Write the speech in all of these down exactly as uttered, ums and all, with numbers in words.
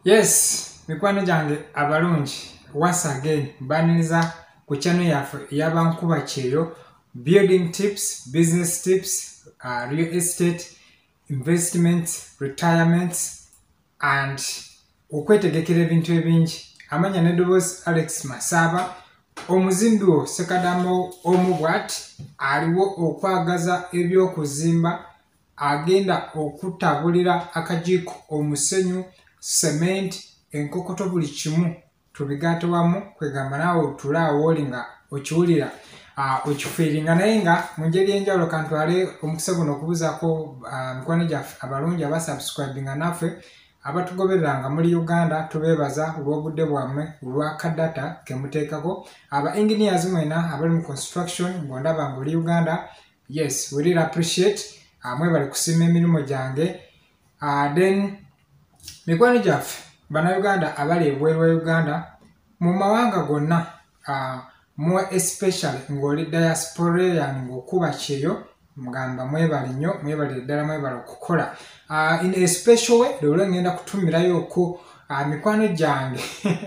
Yes, mikwano jange abalungi once again baniriza ku channel yaffe yabankuba kyeyo building tips, business tips, uh, real estate, investments, retirements and okwetegekera ebintu ebingi. Amanya neddoboozi Alex Masaba omuzimbi wo Ssekadambo omubwat aliwo okwagaza ebyokuzimba agenda okutabulira akajiiko omusenyu cement enkokoto buli kimu tubigate wamu kwegamba nawe otulaawo oli nga okiwulira uh, okifiiringa naye nga mu ngeri enjawulo kantwale omukisa guno okubuzaako uh, mikwano gyaffe abalungi abasubscribinga naffe abatugobereranga muri Uganda tubebaza olw'obudde bwammwe olwa kadata kemuteekako aba engineers mwena abali mu construction ng'ondaba ng'oli Uganda. Yes, we really appreciate amwe uh, bali kusima emirimu gyange uh, then mikwano gyaffe bannayuganda abali ebweru wa Uganda mu mawanga gonna uh, more especially ng'oli diasporan ng'okuba kyeyo mugamba mwebale nnyo mwebale ddala mwebale okukola uh, in a special way lero ngenda kutumirayo ku uh, mikwano gyange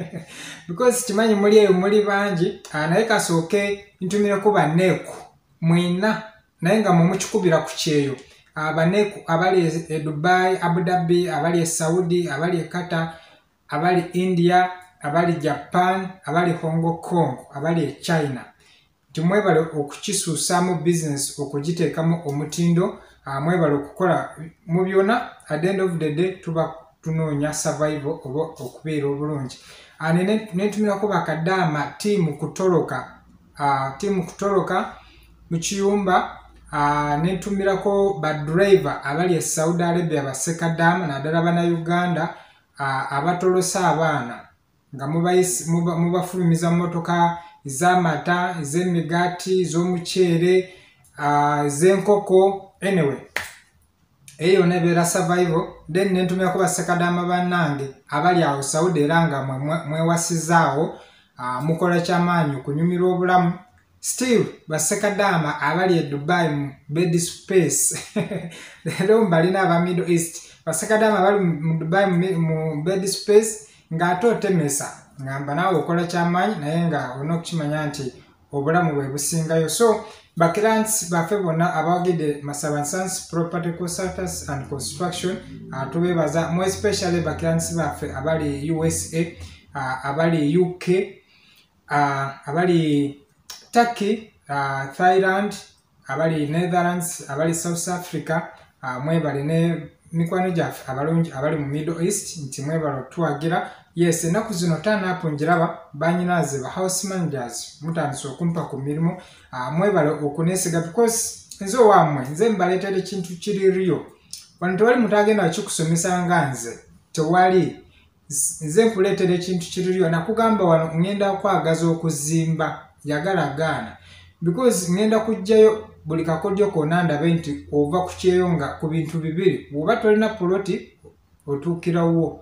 because kimanyi muli eyo muli bangi uh, naye kasooke ntumireko banneeku mwina naye nga mumukikubira ku kyeyo abaneku abali e Dubai, Abu Dhabi, abali e Saudi, abali e Qatar, abali India, abali Japan, abali Hong Kong, abali e China. Tumwebale okukisuusamu business okugiteekamu omutindo mwebale okukola mu byonna at the end of the day tuba tunoonya survival oba okubeera obulungi. Netumirako bakadaama tiimu kutoloka uh, tiimu kutoloka mu kiyumba Uh, netumirako ba driver abali e Saudi Arabia ba Ssekadama naddala bana Uganda uh, abatolosa abaana nga mubafulumiza mu motoka z'amata ez'emigaati ez'omuceere uh, ez'enkoko anyway eyo nebeera survival. Then netumirako ba Ssekadama bannange abali awo Saudi era nga mwewasizaawo uh, mukola kyamaanyi okunyumira obulamu. Still, Ssekadama abali e Dubai mu bed space. Lero mbalina aba Middle East. Ssekadama abali mu Dubai mu bed space nga ate otemesa. Ngamba nawe okola kyamaanyi naye nga olina okukimanya nti obulamu bwe busingayo. So, bakirants baffe bonna abawagidde Masaba and Sons Property Consultants and Construction uh, tubebaza more especially bakirants baffe abali U S A, uh, abali U K, uh, abali Turkey, uh, Thailand, abali Netherlands, abali South Africa, uh, mwebale ne mikwano gyaffe abalungi abali mu Middle East nti mwebale tuwagira. Yes, ennaku zino turn up njiraba banyinaze ba house managers mutandise okumpa ku mirimu uh, mwebale okuneesiga because nze wamwe nze mbaleetera ekintu kiri rio wano tewali mutagenda kikusomesa nga nze tewali nze nkuleetera ekintu kiri rio nakugamba wano ngenda kwagaza okuzimba yagala gaana because ngenda kujjayo buli kakodyo konna ndabe nti ova ku kyeyo nga ku bintu bibiri bw'oba tolina poloti otuukirawo.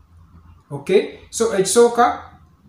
Okay, so ekisooka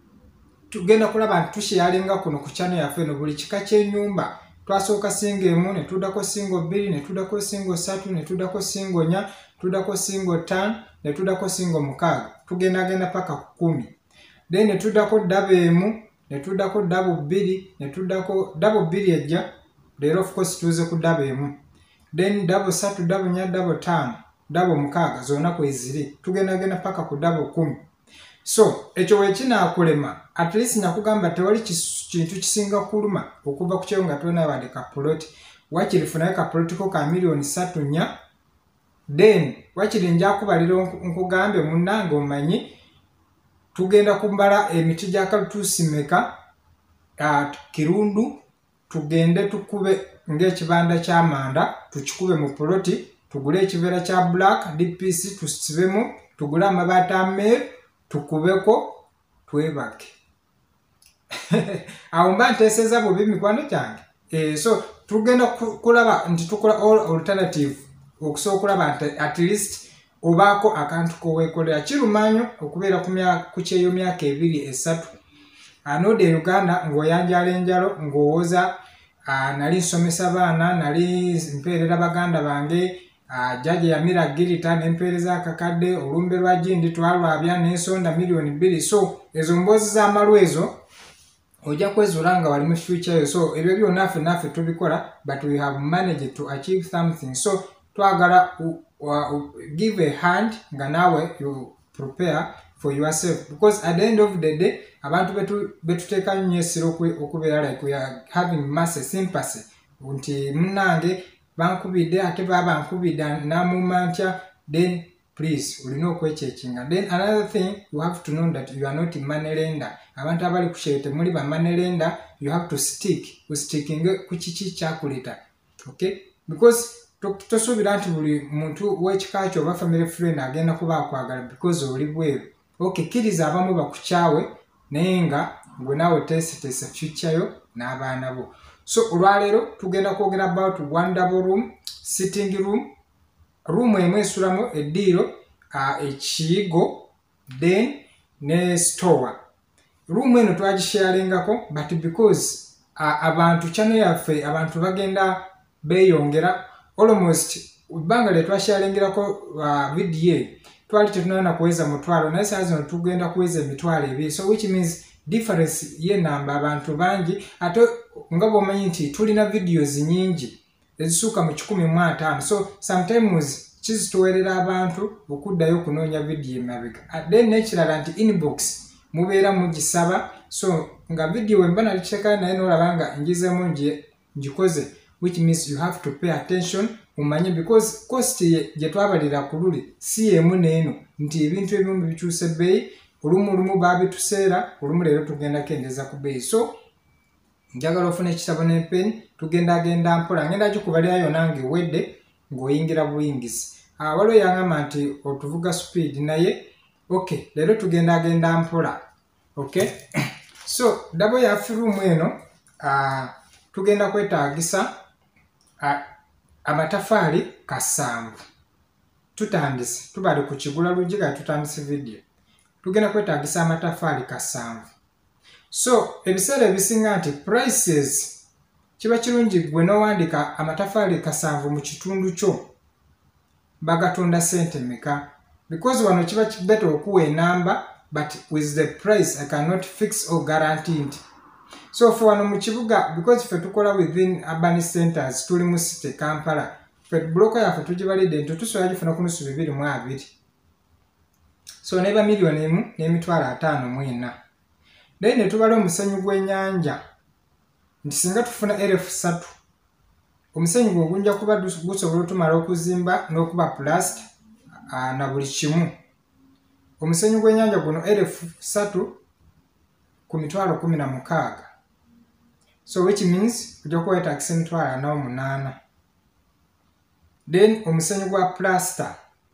tugenda kulaba nti tusheyalinga kuno ku channel yaffe eno buli kika ky'ennyumba twasooka singo emu ne tuddako singo bbiri ne tuddako singo ssatu ne tuddako singo nnya tuddako singo ttaano ne tuddako singo mukaaga tugendagenda paka ku kumi then ne tuddako ddabo emu ne tuddako ddabo bbiri ne tuddako ddabo bbiri ejja leero of course tuuze ku ddabo emu then ddabo ssatu ddabo nnya ddabo ttaano ddabo mukaaga zonna kweziri tugendagenda paka ku ddabo kumi. So ekyo wekinaakulema at least nakugamba tewali kintu kisinga kuluma okuva ku kyeyo nga tolina wadde kapoloti wakirifunayo kapolotiko ka miliyoni ssatu nnya then wakiri njakubalira nkugambe munnange omanyi tugenda kumbala emiti gya kalutuusi meka uh, kirundu tugende tukube ng'ekibanda ky'amanda tukikube mu poloti tugule ekiveera kya black D P C tusibemu tugule amabaati ameeru tukubeko twebake awo mba nteeseza bubi mikwano gyange. Eh, so tugenda kulaba nti tukola all alternative okusobola okulaba nti at least obaako akantu koweekolera kirumanyo okubeera ku kyeyo myaka ebiri esatu anode Uganda ng'oyanjala enjalo ng'owoza uh, nali nsomesa baana nali mpeerera baganda bange uh, jaji yamira girita n'empeereza akakadde olumbe lwa gindi twalwabya n'ensonda miliyoni bbiri. So ezo mboozi z'amalu ezo ojja kwezuula nga wali mu future yo. So ebyo byonna ffe naffe tubikola, but we have managed to achieve something. So twagala uh, uh, give a hand nga naawe you prepare for yourself, because at the end of the day abantu betu betuteeka nnyo essiro okubeera like we are having mass sympathy nti munnange bankubidde ate baba bankubidde namuma ntya, then please olina okwekyechinga. Then another thing, you have to know that you are not money lender. Abantu abali kushete muli ba money lender, you have to stick ustickinge ku kiki kyakuleta, okay, because tosuubira nti buli muntu w'ekika kyo oba family friend agenda kuba akwagala because oli bweru. Okay, kkiriza abamu bakukyawe naye nga gwe naawe teesiteesa future yo n'abaana bo. So olwaleero tugenda kwogera about one double room, sitting room, room emu esulamu eddiiro, uh, ekiyigo, then ne store. Room eno twagisharengako, but because uh, abantu channel yaffe abantu bagenda beeyongera almost ibanga lye twasharengerako uh, video twali tetunaona kuweza mutwalo naye saa zino tugenda kuweza emitwalo ebiri. So which means difference ye namba abantu bangi, ate nga bw'omanyi nti tulina videos nyingi ezisuuka mu kikumi mu ataano. So sometimes kizituweerera abantu okuddayo okunoonya video emabega. Then n'ekirala nti inbox mubeera mugisaba, so nga video wemba nalikiteekayo naye n'olaba nga ngizeemu ngikoze, which means you have to pay attention umanye, because cost gye twabalira ku luli si emu n'eno nti ebintu ebimu bikyuse ebbeeyi, olumu olumu baabituseera, olumu leero tugenda kendeza ku bbeeyi. So njagala ofuna ekitabo n'epeni, tugenda agenda mpola, ngenda gikubalira yonna ng'ewedde ng'oyingira buyingizi. Uh, waliwo yangamba nti otuvuga speed naye okay, leero tugenda agenda mpola, okay. So dabo yaffe room eno uh, tugenda kwetaagisa uh, amatafaali kasanvu. Tutandise tubali ku kigula lujiga tutandise video. Tugenda kwetaagisa amatafaali kasanvu. So ebiseera ebisinga nti prices kiba kirungi gwe n'owandika amatafaali kasanvu mu kitundu kyo bagatunda sente meka, because wano kiba better okuwa enamba, but with the price I cannot fix or guarantee it. So for wano mu kibuga, because ffe tukola within urban centers, tuli mu city Kampala, ffe bloka yaffe tugibalidde nti tusobola gifuna ku nusu bibiri mu abiri. So neba miliyoni emu n'emitwalo ataano mu ena. Then ne tubala omusenyu gw'ennyanja nti singa tufuna erefu ssatu, omusenyu gwe gunja kuba gusobola otumala okuzimba n'okuba plastic uh, na buli kimu. Omusenyu gw'ennyanja guno erefu ssatu ku mitwalo kumi na mukaaga. So which means ojja kuba wetaagisa emitwalo ana mu munaana. Then omusenyu gwa plaster,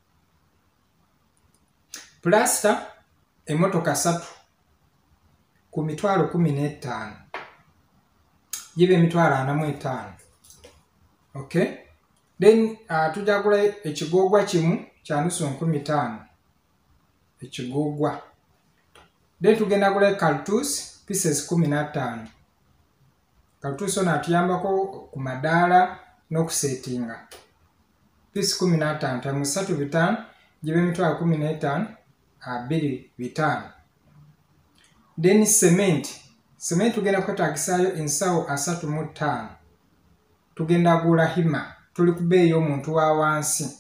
plaster emmotoka ssatu ku mitwalo kumi n'ettaano, gibe emitwalo ana mu etaano, okay. Then uh, tujja kugula ekigoogwa kimu kya nusu nkumi ttaano, ekigoogwa. Then tugenda kugula cartouche pieces kumi na ttaano. Cartouche ono atuyambako ku madaala n'okusetinga. Piece kumi na ttaano tamu ssatu bitaano gibe emitwalo kumi n'etaano, abiri bitaano. Then cement, cement tugenda kwetaagisaayo ensawo asatu mu ttaano. Tugenda gula hima, tuli ku bbeeyi y'omuntu wa wansi.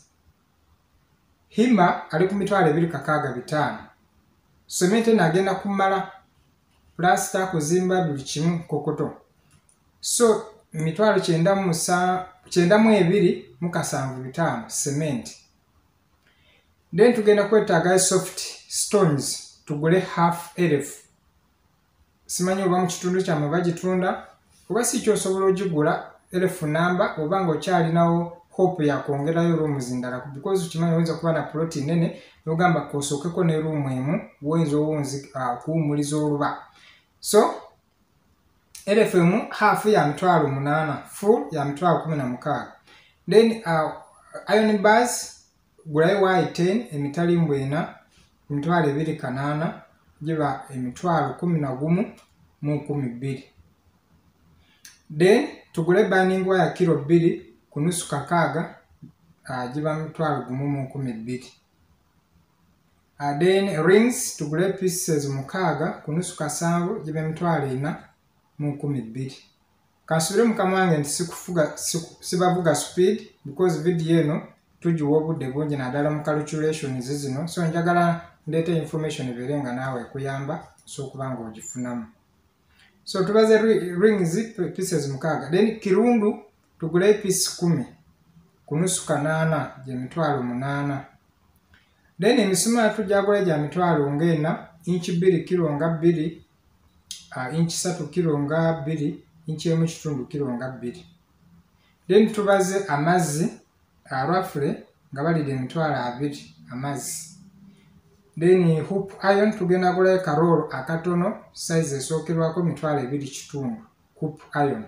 Hima ali ku mitwalo ebiri kakaaga bitaano. Cement n'agenda kumala plaster kuzimba buli kimu kokoto. So mitwalo kyenda mu kyenda mu ebiri mu kasanvu bitaano cement. Then tugenda kwetaaga soft stones, tugule half elefu. Simanyi oba mu kitundu kyammwe bagitunda oba si kyosobola ogigula elefu namba, oba ng'okyalinawo hope ya kwongerayo rooms ndala, because kimanyi oyinza kuba na ploti nene n'ogamba kosookeko ne room emu woyinza owunzi uh, kuwumuliza oluba. So elefu emu half ya mitwalo munaana, full ya mitwalo kumi na mukaaga. Then uh, iron bars gulayo wayi ten emitalimbwa ena emitwalo ebiri kanaana, giba emitwalo kumi na gumu mu nkumi bbiri. Then tugule burning wire kilo bbiri ku nusu kakaaga, uh, giba mitwalo gumu mu nkumi bbiri. Uh, then rings tugule pieces mukaaga kunusu kasanvu giba emitwalo ena mu nkumi bbiri. Kasubire mukama wange nti sikufuga sibavuga speed because video eno tugiwa obudde bungi naddala mu calculations zino, so njagala ndeeta information ebeere nga naawe ekuyamba so okuba nga ogifunamu. So tubaze rings pieces mukaaga. Then kirundu tugule piece kumi kunusu kanaana gye mitwalo munaana. Then emisumaali tujagula gya mitwalo ng'ena, inchi bbiri kilo nga bbiri, uh, inchi satu kilo nga bbiri, inchi emu kitundu kilo nga bbiri. Then tubaze amazzi uh, roughly nga balira emitwalo abiri amazzi. Then hoop iron tugenda gula karolo akatono size esookerwako mitwalo ebiri kitundu hoop iron.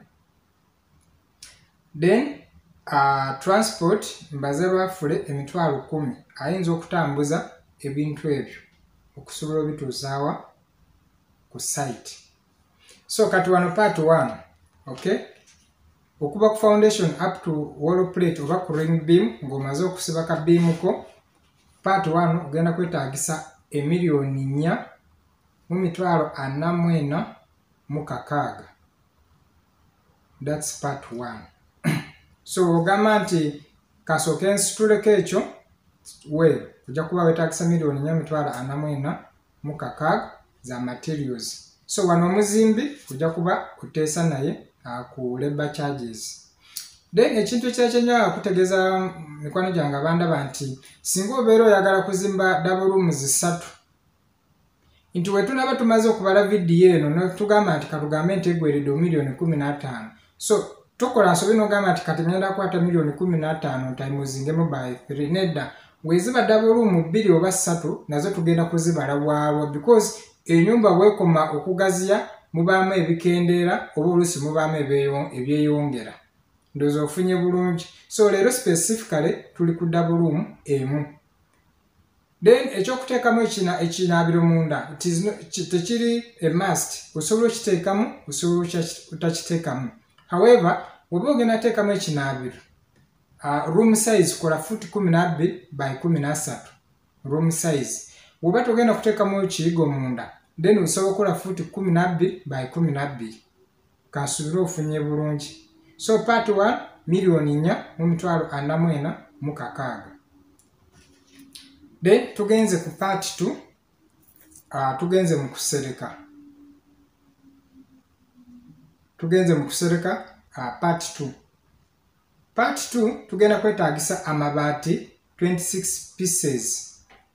Then uh, transport mbaze roughly emitwalo kumi ayinza okutambuza ebintu ebyo okusobola obituusaawa ku site. So kati wano part one, okay? Okuba ku foundation up to wall plate oba ku ring beam ng'omaze okusiba ka beam ko, part one ogenda kwetaagisa emiliyoni nnya mu mitwalo ana mu ena mu kakaaga. That's part one. So ogamba nti kasooke nsituleko ekyo we ojja kuba wetaagisa miliyoni nnya mitwalo ana mu ena mu kakaaga za materials. So wano omuzimbi ojja kuba kuteesa naye uh, ku labor charges. Then ekintu kyekyenjagala kutegeeza mikwano gyange abandaba nti singa obeera oyagala kuzimba double rooms zisatu nti we tunaba tumaze okubala vidiyo eno netugamba nti katugambe nti egweredde miliyoni kumi n'ataano. So tukola nsobi n'ogamba nti kati ngenda kukwata miliyoni kumi n'ataano ntaimuzingemu by three. Nedda weziba double room bbiri oba ssatu nazo tugenda kuzibala bwalwa because ennyumba bwekoma okugaziya mubaamu ebikendeera oba oluusi mubaamu ebyeyongera. Ndowooza ofunye bulungi. So leero specifically tuli ku double room emu. Then ekyokuteekamu ekinaabiro munda tekiri a must. Osobola okiteekamu, osobola otakiteekamu. However, bw'oba ogenda teekamu ekinaabiro, uh, room size kola foot kumi n'abbiri by kumi n'asatu room size. Bw'oba togenda kuteekamu ekiyigo munda, then osobola okukola foot kumi n'abbiri by kumi n'abbiri. Kansubire ofunye bulungi. So part one miliyoni nnya mu mitwalo ana mu ena mu kakaaga. Then tugenze ku part two, uh, tugenze mu kusereka. Tugenze mu kusereka uh, part two. Part two tugenda kwetaagisa amabaati twenty-six pieces.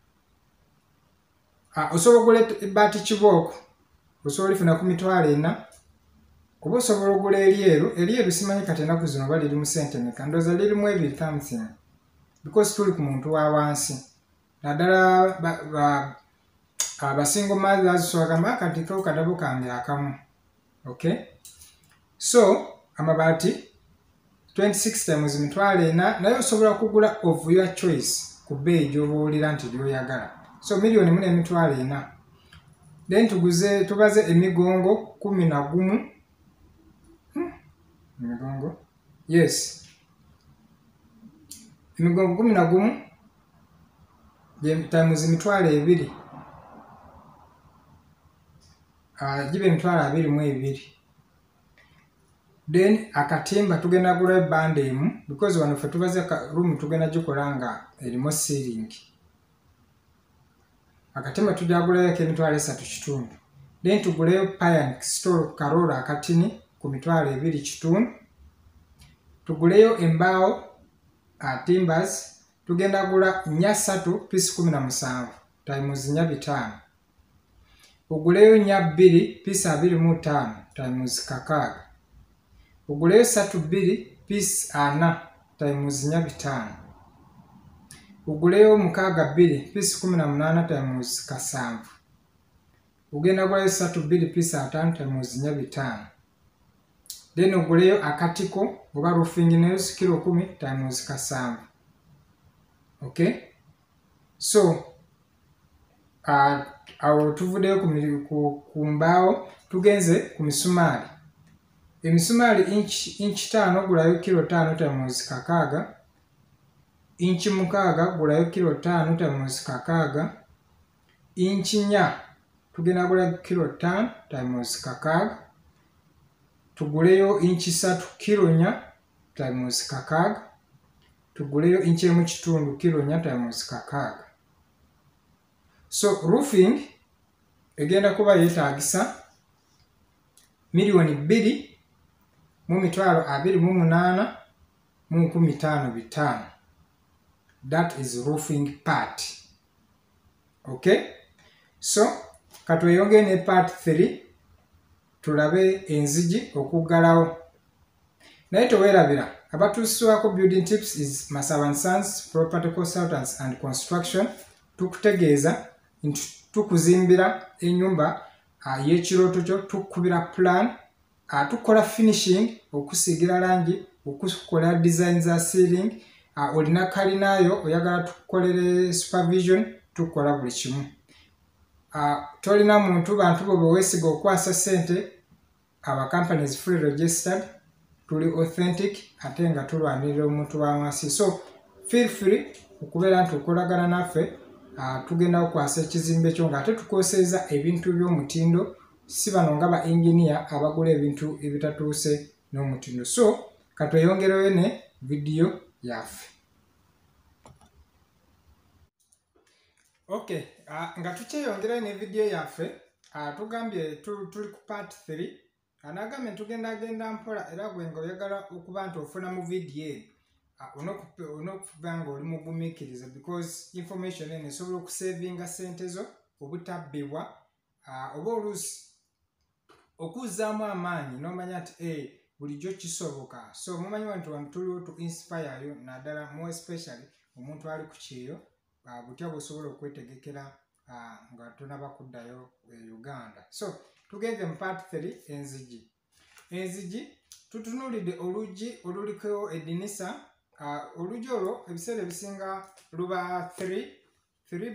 Uh, osobola okugula ebbaati kibooko, osobola olifuna ku mitwalo ena. Oba osobola okugula eryeru, eryeru simanyi kati ennaku zino oba liri mu ssente mmeka, ndowooza lirimu ebiri something because tuli ku muntu wa wansi. Naddala abasingo mothers bagamba kati ko kadabo kange akamu. Okay? So amabaati twenty-six times mitwalo ena naye osobola kugula of your choice ku bbeeyi gy'oba owulira nti gy'oyagala. So miliyoni mu n'emitwalo ena. Then tuguze tubaze emigongo kumi na gumu. Hmm. Emigongo? Yes. Emigongo kumi na gumu times mitwalo ebiri. Uh, gibe mitwalo abiri mu ebiri. Then akatimba tugenda gula ebbanda emu because wano ffe tubaze room tugenda gikola nga erimu ceiling. Akatimba tujagulayo emitwalo esatu kitundu. Then tuguleyo pipe store karola akatini ku mitwalo ebiri kitundu. Tuguleyo embaawo uh, timbers tugenda gula nnya ssatu piece kumi na musanvu times nnya bitaano. Oguleyo nnya bbiri piece abiri mu ttaano times kakaaga. Oguleyo ssatu bbiri piece ana times nnya bitaano. Oguleyo mukaaga bbiri piece kumi na munaana times kasanvu. Ogenda gulayo ssatu bbiri piece ataano times nnya bitaano. Then oguleyo akatiko oba roofing nails kilo kumi times kasanvu. Okay? So uh, awo tuvuddeyo ku, ku mbaawo tugenze ku misumaali. Emisumaali inch inch tano gulayo kilo tano times kakaaga. inchi mukaaga gulayo kilo ttaano times kakaaga, inchi nnya tugenda gula kilo ttaano times kakaaga, tuguleyo inchi ssatu kilo nnya times kakaaga, tuguleyo inchi emu kitundu kilo nnya times kakaaga. So roofing egenda kuba yeetaagisa miliyoni bbiri mu mitwalo abiri mu munaana mu nkumi ttaano bitaano. That is roofing part. Okay, so katweyongere ne part three tulabe enzigi okuggalawo. Naye teweerabira, abatuusibwako Building Tips is Masaba and Sons Property Consultants and Construction. Tukutegeeza nti tukuzimbira ennyumba uh, y'ekirooto kyo, tukubira plan, uh, tukola finishing, okusiigira langi, okukola design za ceiling, uh, olina kalinaayo oyagala tukolere supervision, tukola buli kimu. Uh, tolina muntu bantu bo beweesiga okwasa ssente, aba companies fully registered, tuli authentic ate nga tulwanirira omuntu wa wansi. So feel free okubeera nti okolagana naffe, uh, tugenda okwasa ekizimbe kyo nga ate tukoseeza ebintu by'omutindo, si bano nga ba engineer abagula ebintu ebitatuuse n'omutindo. So katweyongereyo ne video yaffe. Okay, uh, nga tukyeyongerayo ne video yaffe, uh, tugambye tuli ku part three. Anagambye tugenda genda mpola era gwe nga oyagala okuba nti ofuna mu video eyo, uh, onokufuba nga oli mugumiikiriza because information eno esobola okusevinga ssente zo obutabbibwa, uh, oba oluusi okuzzaamu amaanyi n'omanya nti eh, bulijjo kisoboka. So mumanyi nti wano tuliwo tu inspire yo naddala more especially omuntu ali ku kyeyo, uh, butya bw'osobola okwetegekera uh, nga tonaba kuddayo e Uganda. So tugenze mu part three, enzigi. Enzigi tutunuulidde oluggi oluliko eddinisa. Uh, oluggi olwo ebiseera ebisinga luba three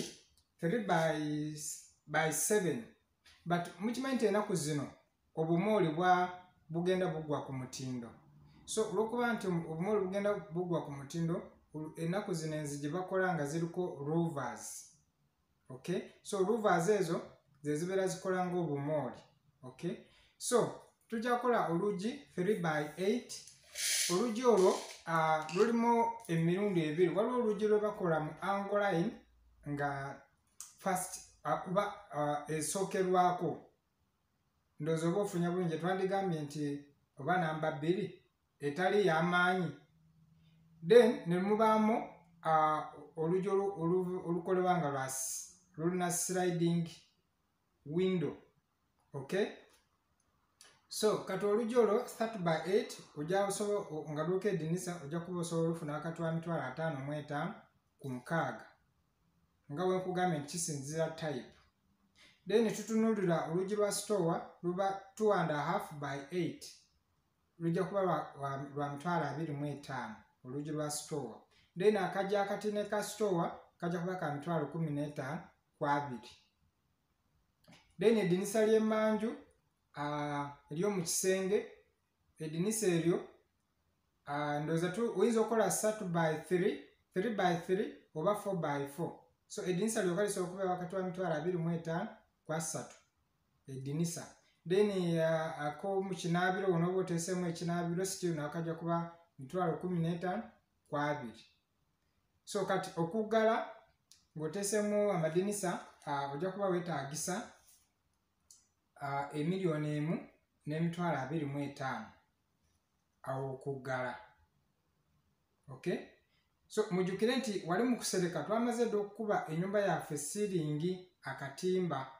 by seven, but mukimanyi nti ennaku zino obumooli bwa bugenda bugwa ku mutindo. So olwokuba nti obumooli bugenda bugwa ku mutindo, ennaku zino enzigi bakola nga ziriko louvers. Okay, so louvers ezo ze zibeera zikola ng'obumooli. Okay, so tujja kukola oluggi three by eight. Oluggi olwo uh, lulimu emirundi ebiri. Waliwo oluggi lwe bakola mu angle line nga first kuba uh, esookerwako, ndowooza oba ofunya bulungi, twandigambye nti oba namba bbiri etali y'amaanyi. Then ne mubaamu uh, oluggi olukolebwa nga lulina sliding window. Okay, so kati oluggi olwo three by eight ojja osobola nga luliko eddinisa, ojja kuba osobola olufuna wakati wa mitwalo ataano mu etaano ku mukaaga nga bwe nkugambye nti kisinzira type. Then tutunuulira oluggi lwa store luba two and a half by eight, lujja kuba lwa mitwalo abiri mu etaano oluggi lwa store. Then akajja akatine ka store kajja kuba ka mitwalo kumi n'etaano ku abiri. Then eddinisa ly'emmanju uh, ery'omu kisenge, eddinisa eryo uh, ndowooza oyinza okukola three by three oba four by four. So eddinisa lyokka lisobola okuba wakati wa mitwalo abiri mu etaano ku asatu eddinisa. Then uh, ak'omu kinaabiro onooba oteesemu ekinaabiro still nakajja kuba mitwalo kumi n'etaano ku abiri. So kati okuggala ng'oteesemu amadinisa uh, ojja kuba weetaagisa uh, emiliyoni emu n'emitwalo abiri mu etaano awo okuggala. Okay, so mujjukire nti wali mu kusereka twamaze dde okukuba ennyumba yaffe siiringi akatimba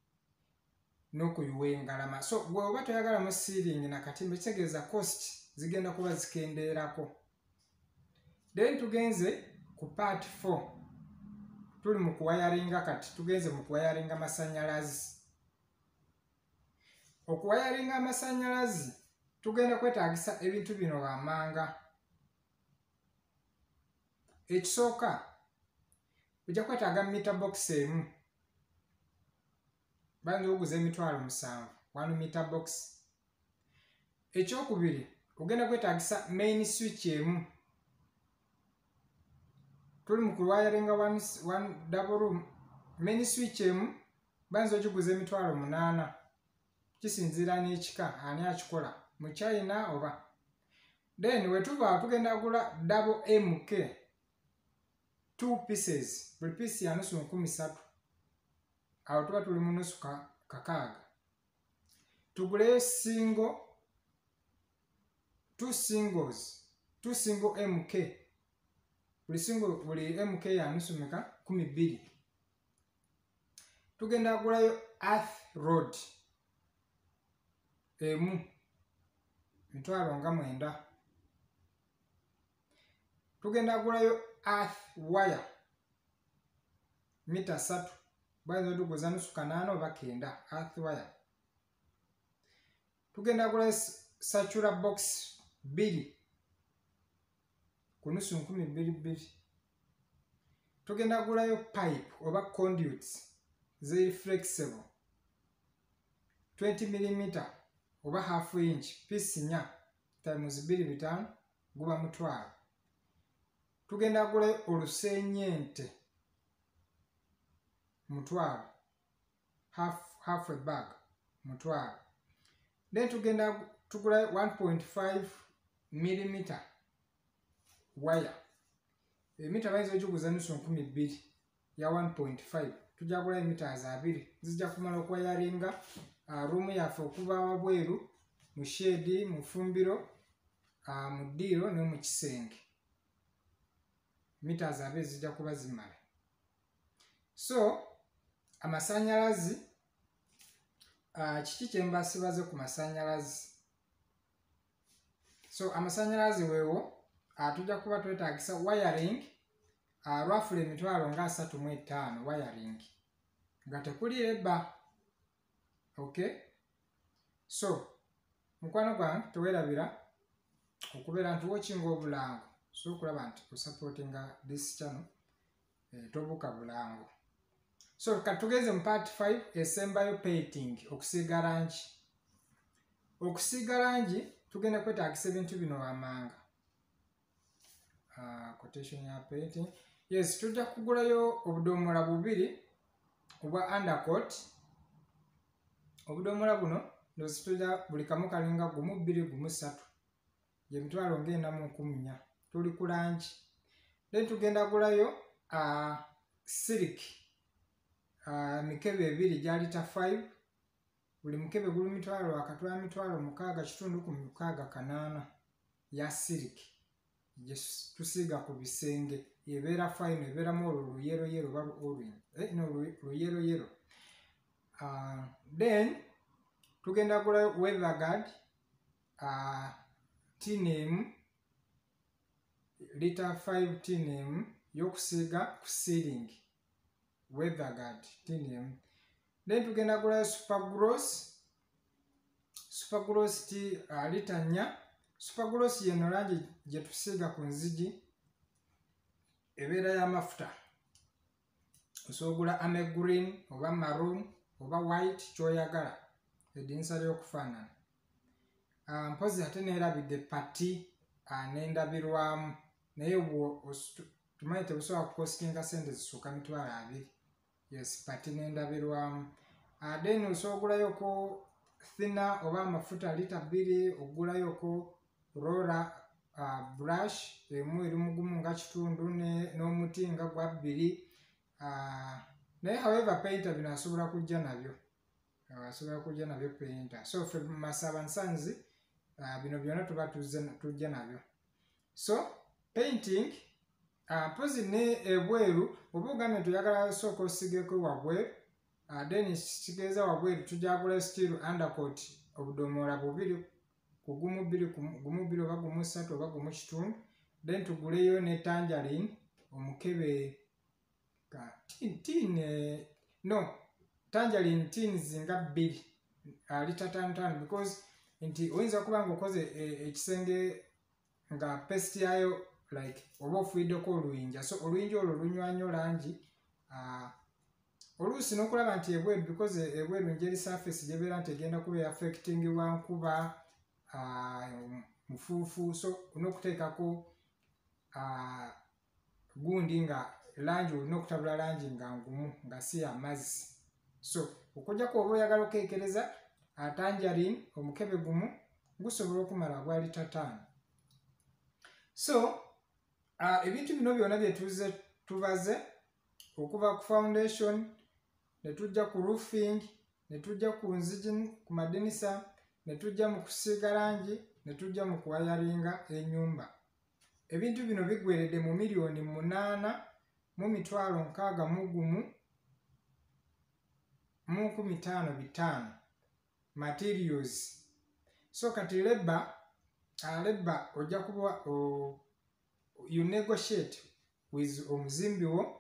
n'okuyuwa engalama. So gwe oba toyagalamu siiringi n'akatimba kitegeeza cost zigenda kuba zikendeerako. Then tugenze ku part four, tuli mu kuwayaringa. Kati tugenze mu kuwayaringa amasannyalaze. Okuwayaringa amasannyalaze tugenda kwetaagisa ebintu bino wammanga. Ekisooka ojja kwetaaga meter box emu, bayinza okuguza emitwalo musanvu, one meter box. Ekyokubiri ogenda kwetaagisa main switch emu. tuli mu kulwayaringa one, one double room main switch emu banza ogiguza emitwalo munaana kisinziira n'ekika ani akikola mu China oba. Then wetuva tugenda gula double M K two pieces buli piece ya nusu nkumi ssatu awo tuba tuli mu nusu kakaaga. Tugule single two singles two single M K buli single buli M K ya nusu meka kumi bbiri. Tugenda gulayo earth road emu mitwalo nga mwenda. Tugenda gulayo earth wire mita ssatu banza tuguza nusu kanaana oba kenda earth wire. Tugenda gulayo satura box bbiri ku nusu nkumi bbiri bbiri. Tugenda gulayo pipe oba conduits ziri flexible twenty millimeter oba half inch piece nya times bbiri bitaano guba mutwalo. Tugenda gulayo olusenyente mutwalo half half a bag mutwalo. Then tugenda tugulayo one point five millimeter wire emita bayinza ogiguza nusu nkumi bbiri ya one point five tujja gulayo meters abiri zijja kumala okwayaringa room yaffe okuva wabweru mu shade mu fumbiro mu ddiiro ne mu kisenge meters abiri zijja kuba zimala. So amasanyalazi uh, kiki kye mbasibaze ku masanyalazi. So amasanyalazi weewo uh, tujja kuba twetaagisa wiring uh, roughly emitwalo nga asatu mu etaano wiring nga tekuli leba. Okay, so mukwano gwange teweerabira okubeera nti watching obulango so okulaba nti osupportinga this channel eh, tobuka bulango. So katugeze mu part five esembayo painting okusiiga rangi. Okusiiga rangi tugenda kwetaagisa ebintu bino wamanga. Uh, quotation ya painting. Yes, tujja kugulayo obudomola bubiri obwa undercoat. Obudomola buno ndozi tujja buli kamu kalinga gumu bbiri gumu ssatu ye mitwalo ngenda mu nkumi nnya tuli ku rangi. Then tugenda gulayo uh, silk uh, mikebe ebiri gya lita five buli mukebe guli mitwalo akatwala mitwalo mukaaga kitundu ku mukaaga kanaana ya silk gye tusiiga ku bisenge ebeera fine ebeeramu olwo luyero yero oba orange eh, no luyero yero. Uh, then tugenda gulayo weather guard uh, tin emu lita five tin emu y'okusiiga ku ceiling weather guard tin emu. Then tugenda gulayo supergloss supergloss ti uh, lita nnya. Supergloss yeno langi gye tusiiga ku nzigi ebeera y'amafuta. Osobola ame green oba maroon oba white kyoyagala edinisa ly'okufaanana. Uh, mpozi ate neerabidde pati uh, n'endabirwamu naye tumanyi tebusobola kukostinga sente zisukka mitwalo abiri. Yes, pati n'endabirwamu. Uh, then osobolayoko thina oba amafuta lita bbiri ogulayoko roller uh, brush emu eri mugumu nga kitundu n'omuti nga gwa bbiri. Uh, naye however painter bino asobola kujja nabyo uh, asobola kujja nabyo painter. So ffe masaba nsanzi uh, bino byonna tuba tujja nabyo. So painting uh, pozi ne ebweru oba ogambye tuyagala sooka osigeko wabweru uh, then kitegeeza wabweru tujja gula steel undercoat obudomola bubiri ku gumu bbiri gumu bbiri oba gumu ssatu oba gumu kitundu. Then tuguleyo ne tangerine omukebe tin tin eh, no tangerine tin zinga bbiri uh, lita tano tano because nti oyinza okuba nga okoze ekisenge e, nga paste yayo like oba ofuiddeko oluyinja so oluyinja olwo lunywanyo langi uh, oluusi n'okulaba nti ebweru because ebweru njeri surface gyebeera nti egenda kuba affectingibwa nkuba uh, mufuufu so n'okuteekako uh, gundi nga langi olina okutabula langi nga ngumu nga si amazzi. So okujja ku oba oyagala okeekereza tangerine omukebe gumu gusobola okumala gwa lita ttaano. So uh, ebintu bino byonna bye tuze tubaze okuva ku foundation ne tujja ku roofing ne tujja ku nzigi ku madinisa ne tujja mu kusiiga langi ne tujja mu kuwayaringa ennyumba. Ebintu bino bigweredde mu miliyoni munaana mu mitwalo nkaaga mu gumu mu nkumi ttaano bitaano materials. So kati leba uh, leba ojja kuba uh, you negotiate with omuzimbi wo.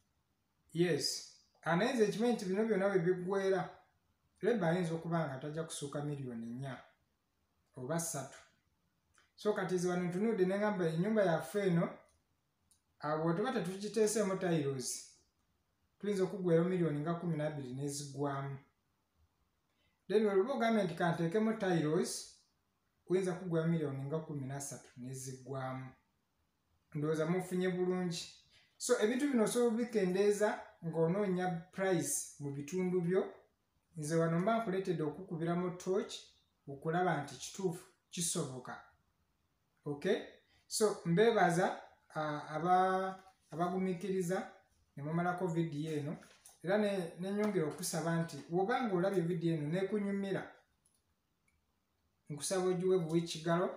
Yes, anayenza ekimanyi nti bino byonna bwe biggweera leba ayinza okuba nga tajja kusuuka miliyoni nnya oba ssatu. So kati ze wano ntunudde ne ngamba ennyumba yaffe eno bwe tuba tetugiteeseemu tiles tuyinza okuggweeramu miliyoni nga kumi n'abiri n'eziggwamu. Then bwe luba ogambye nti kanteekemu tiles oyinza kuggweeramu miliyoni nga kumi na ssatu n'eziggwamu. Ndowooza mufunye bulungi. So ebintu bino osobola obikendeeza ng'onoonya price mu bitundu byo. Nze wano mba nkuleetedde okukubiramu torch okulaba nti kituufu kisoboka. Okay? So mbeebaza uh, aba abagumiikiriza ne mumalako vidiyo eno era nenyongera okusaba nti wobanga olabye vidiyo eno neekunyumira nkusaba ogiwe buwekigalo,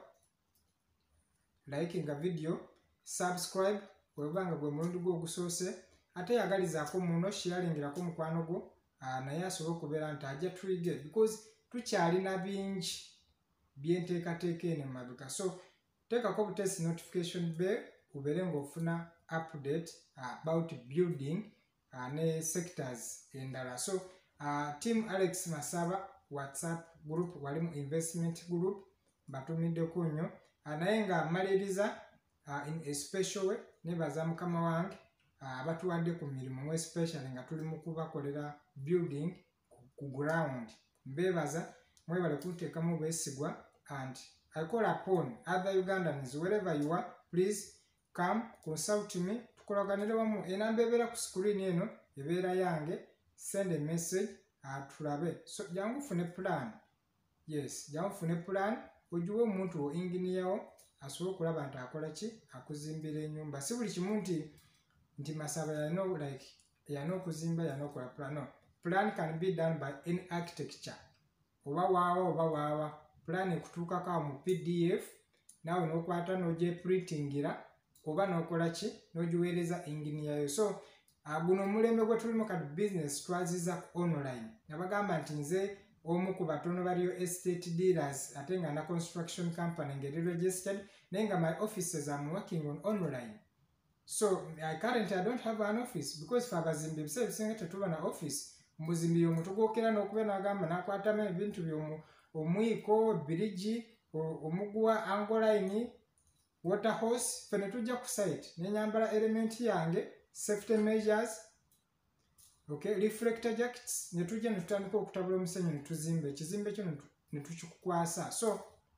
likinga video, subscribe webanga gwe mulundi gwo ogusoose, ate yagalizaako muno sharingirako mukwano gwo uh, naye asobola okubeera nti ajja twige because tukyalina bingi byenteekateeka eno emabega. So teekako butesi notification bell ubeere ng'ofuna update uh, about building uh, ne sectors endala. So uh, team Alex Masaba WhatsApp group walimu investment group batumiddeko nnyo uh, naye nga maliriza uh, in a special way nebaza mukama wange abatuwadde uh, ku mirimu mu especially nga tuli mu kubakolera building ku ground. Mbebaza mwebale kunteekamu beesigwa and I call upon other Ugandans wherever you are, please come consult me tukolaganire wamu. Enamba ebeera ku screen eno ebeera yange, send a message uh, tulabe. So jangu fune plan. Yes, jangu fune plan ojuwe omuntu wo engineer wo asobola okulaba nti akola ki akuzimbira ennyumba. Si buli kimu nti nti Masaba yalina like yalina okuzimba yalina okola plan. No, plan can be done by any architecture. Oba waawa oba waawa plan ekutuukako mu P D F naawe n'okwata n'ogyeprintingira oba n'okola ki n'ogiweereza engineer yo. So uh, guno omulembe gwe tulimu kati business twaziza ku online. Nabagamba nti nze omu ku batono baliyo estate dealers ate nga na construction company ngeri registered naye nga my offices I'm working on online. So I currently I don't have an office because for abazimbi ebiseera ebisinga tetuba na office. Muzimbi yomu tugokera n'okubeera n'agamba n'akwatamu ebintu byomu omwiko, birigi, omuguwa angoline, water hose, fene tujja ku site nenyambala element yange, safety measures, okay, reflector jackets, ne tujja ne tutandika okutabula omusenyu ne tuzimba ekizimbe kyo ne tukikukwasa. So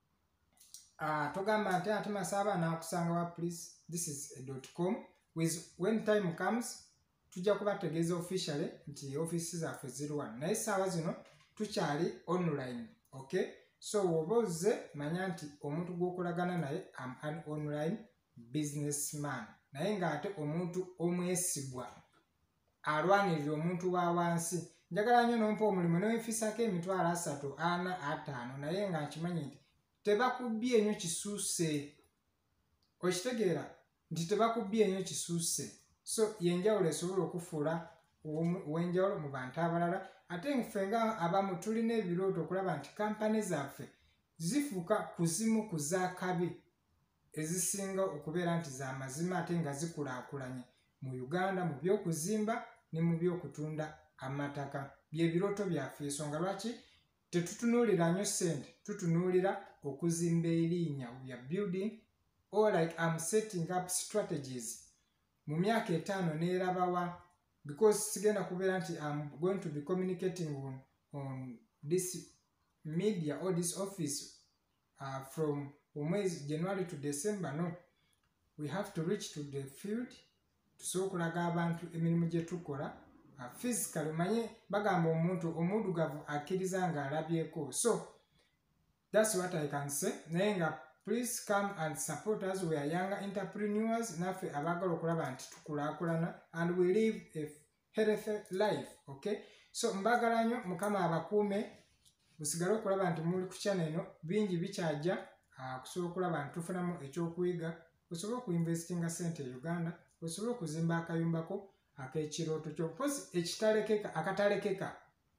uh, togamba nti ate Masaba n'akusanga wa please this is a .com with when time comes tujja kubategeeza officially nti office zaffe ziri wano naye essaawa zino tukyali online. Okay, so woboze manya nti omuntu gwokolagana naye am an online businessman naye nga ate omuntu omwesigwa alwanirira omuntu wa wansi. Njagala nnyo n'ompa omulimu newefiisako emitwalo asatu ana ataano naye nga nkimanyi nti tebakubbye nnyo kisuuse. Okitegeera nti tebakubbye nnyo kisuuse. So yenjawulo esobola okufuula uwenjawulo mu bantu abalala. Ate nfe nga abamu tulina ebirooto okulaba nti kampani zaffe zifuuka kuzimu ku zaakabi ezisinga okubeera nti za mazima ate nga zikulaakulanye mu Uganda mu by'okuzimba ne mu by'okutunda amataka. Bye birooto byaffe. Ensonga lwaki tetutunuulira nnyo ssente, tutunuulira okuzimba erinnya. We are building or like I'm setting up strategies mu myaka etaano neerabawa because sigenda kubeera nti I'm going to be communicating on, on this media or this office uh, from omwezi January to December. No, we have to reach to the field tusobola okulaga abantu emirimu gye tukola uh, physically manye bagamba omuntu omudugavu akkiriza nga alabyeko. So that's what I can say. Naye nga please come and support us. We are younger entrepreneurs naffe abagala okulaba nti tukulaakulana and we live a healthy life. Okay, so mbagala nnyo mukama abakuume musigale okulaba nti muli ku channel eno bingi bikyajja uh, kusobola okulaba nti tufunamu ekyokuyiga osobola okuinvestinga sente e Uganda osobola okuzimba akayumbako ak'ekirooto kyo posi ekitalekeka akatalekeka.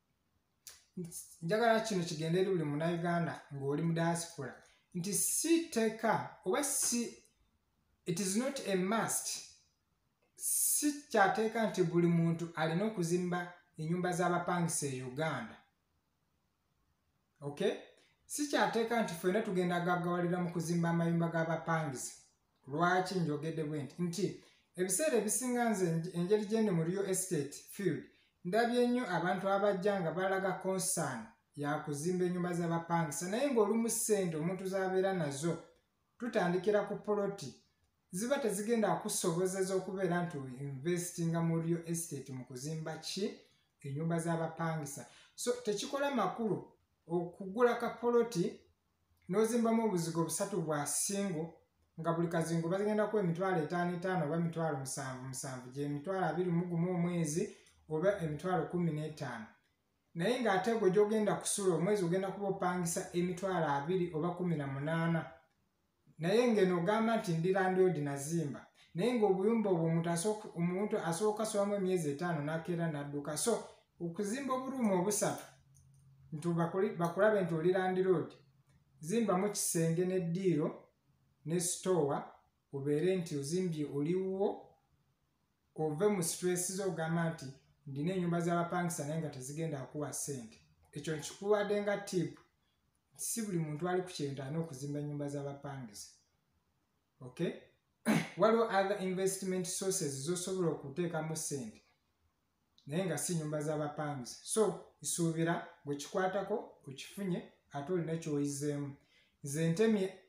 Njagala kino kigende eri buli munnayuganda ng'oli mu diaspora nti si teka oba si it is not a must si kyateeka nti buli muntu alina okuzimba ennyumba z'abapangisa e Uganda. Okay, si kyateeka nti ffenna tugenda gaggawalira mu kuzimba amayumba g'abapangisa. Lwaki njogedde bwe nti nti ebiseera ebisinga nze engeri gyendi mu real estate field ndabye nnyo abantu abajja nga balaga concern ya kuzimba ennyumba z'abapangisa naye ng'olumu ssente omuntu z'abeera nazo tutandikira ku poloti ziba tezigenda kusobozeza okubeera nti investinga mu real estate mu kuzimba ki ennyumba z'abapangisa. So tekikola makulu okugula ka poloti n'ozimbamu obuzigo busatu bwa singo nga buli kazingo bagenda ku emitwalo etaano etaano oba emitwalo musanvu musanvu gye emitwalo abiri mu gumu omwezi oba emitwalo kumi n'etaano. Naye ng'ate gwe gy'ogenda kusula omwezi ogenda kuba opangisa emitwalo abiri oba kumi na munaana. Naye ng'eno ogamba nti ndi landlord nazimba naye ng'obuyumba obwo omuntu asooka asulamu emyezi etaano n'akeera n'adduka. So okuzimba oburuumu obusatu nti bakulabe nti oli landlord zimbamu kisenge n'eddiiro ne stowa obeere nti ozimbye oliwo ove mu stress z'ogamba nti ndina ennyumba z'abapangisa naye nga tezigenda kuwa ssente. Ekyo nkikuwadde nga tip si buli muntu ali ku kyentaana okuzimba ennyumba z'abapangisa. Okay, waliwo other investment sources z'osobola okuteekamu ssente naye nga si nnyumba z'abapangisa. So isuubira bwe kikwatako okifunye ate olina ekyoyizeemu. Nze ntemye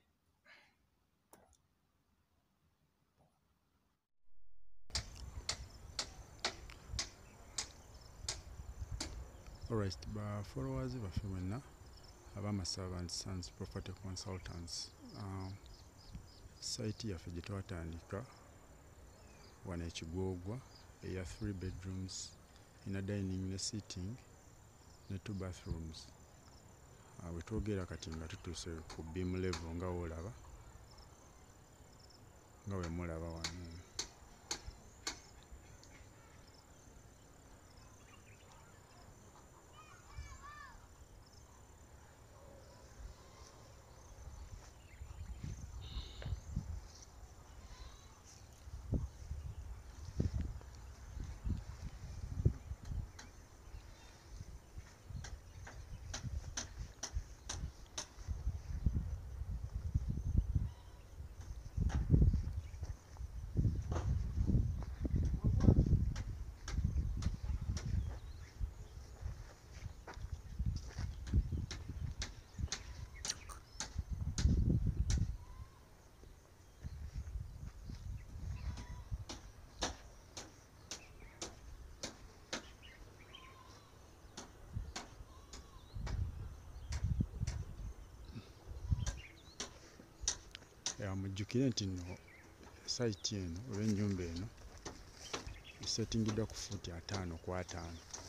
Alright, ba followers baffe mwenna ab'Amasaba and Sons Property Consultants. Um, site yaffe gye twatandika wano e Kigwogwa eya three bedrooms ina dining ne sitting ne two bathrooms. Uh, we twogera kati nga tutuuse ku beam level nga woolaba nga we mulaba wano. Ya mujjukire nti nno site eno oba ennyumba eno esettingiddwa ku fuuti ataano ku ataano.